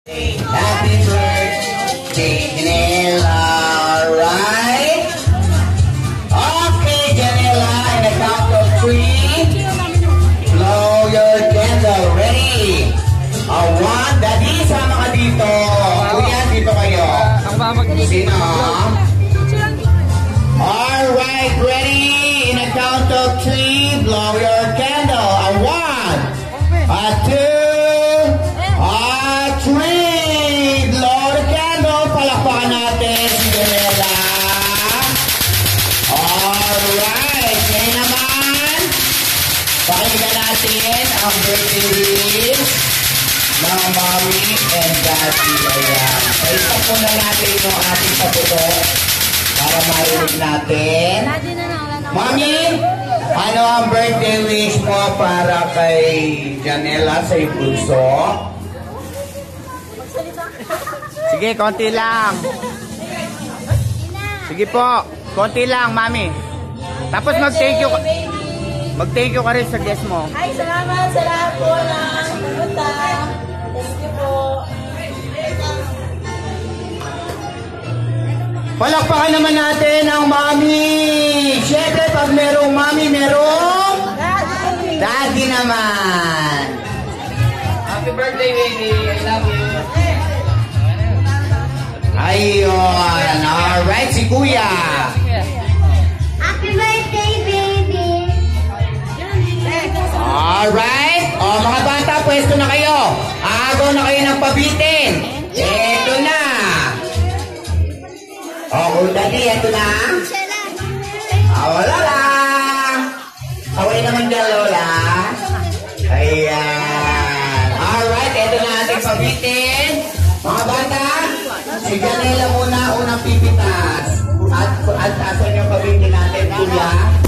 Happy birthday, Jannella Rein. Okay, Jannella, in a count of 3, blow your candle. Ready? One, daddy, sama ka dito. Kuya, dito kayo. Sino? Alright, ready? In a count of 3, blow your candle. A 1, a 2, 3. Blow the candle. Palakpakan natin si Jannella. Alright, ngayon naman, pakinggan natin ang birthday wish ng mommy and daddy. Ayan. Paisa po na natin yung ating pabuto para marinig natin. Mommy, ano ang birthday wish mo para kay Jannella sa impulso? Sige, konti lang. Sige po, konti lang, mami. Tapos mag-thank you ka rin sa guest mo. Ay, salamat sa lahat po ng pumunta. Thank you po. Palakpakan naman natin ang mami. Siyempre, pag merong mami, merong daddy naman. Happy birthday, baby. I love you. Ayun. Alright, si Kuya. Happy birthday, baby. Alright. O, mga bata, pwesto na kayo. Agaw na kayo ng pabitin. Eto na. O, daddy, eto na. Wala lang. Away naman dyan, Lola. Ayan. Alright, eto na ating pabitin. Mga bata, si Jannella muna unang pipitas. At asan yung pabitin natin, Kuya?